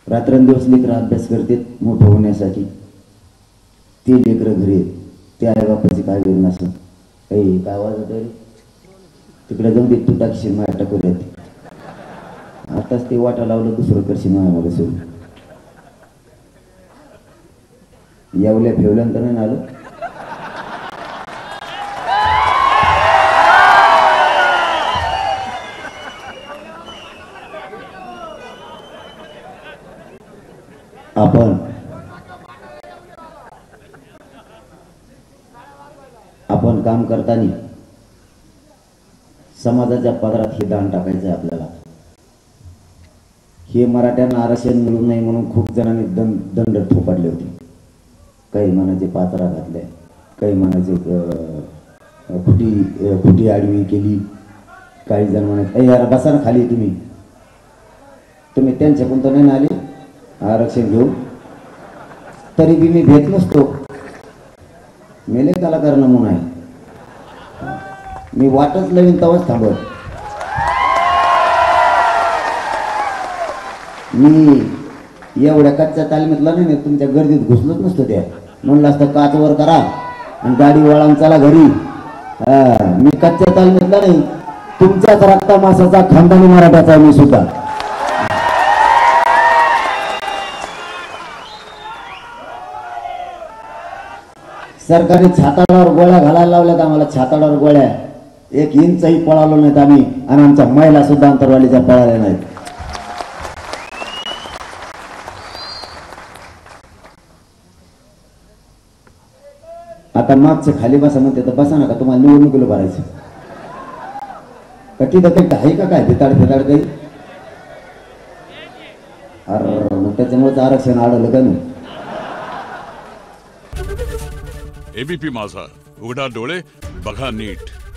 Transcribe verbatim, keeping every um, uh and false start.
रात्रंदिवस लेकरं अभ्यास करतात मोठं होण्यासाठी. ते लेकरं घरी आहेत, ते आईबापाची काय करून असं काही काय आवाज होतं रे तिकडे जाऊन दे तू टाकशील माया टाकूयात. आताच ते वाटा लावलं दुसरं करशील माया मला सोडून. यावल्या फेवल्यानंतर नाही आलं. आपण आपण काम करताना समाजाच्या पदरात हे दान टाकायचं आहे आपल्याला. हे मराठ्यांना आरक्षण मिळू नये म्हणून खूप जणांनी दंड दंड थोपटले होते. काही मनाचे पात्रा घातले, काही मनाचे खुटी खुटी आडवी केली, काही जण म्हणत ए यार बसा ना खाली तुम्ही तुम्ही त्यांच्याकडून तर नाही आले आरक्षण घेऊन. तरी बी मी भेट नसतो. मेले कलाकार नमुना आहे. मी वाटच नवीन तेव्हाच थांबत. मी एवढ्या कच्च्या तालमीतला नाही तुमच्या गर्दीत घुसलोच नसतो. त्या म्हणलं असतं काच वर करा आणि गाडी वळण चला घरी. हा मी कच्च्या तालमीतला नाही, तुमच्याच रक्ता मासाचा खानदानी मराठाचा मी सुद्धा. सरकारी छाताडावर गोळ्या घालायला लावल्यात आम्हाला. छाताडावर गोळ्या एक इंचही पळालो नाहीत आम्ही आणि आमच्या महिला सुद्धा अंतरवालीच्या पळाल्या नाहीत. आता मागचे खाली बसा म्हणते तर बसा ना का तुम्हाला निवडणुकीला भरायचं का तिथं काही आहे का काय भिताड भिताड काही. अरे मग त्याच्यामुळेच आरक्षण आढळलं का नाही. एबीपी माझा, उघडा डोळे बघा नीट.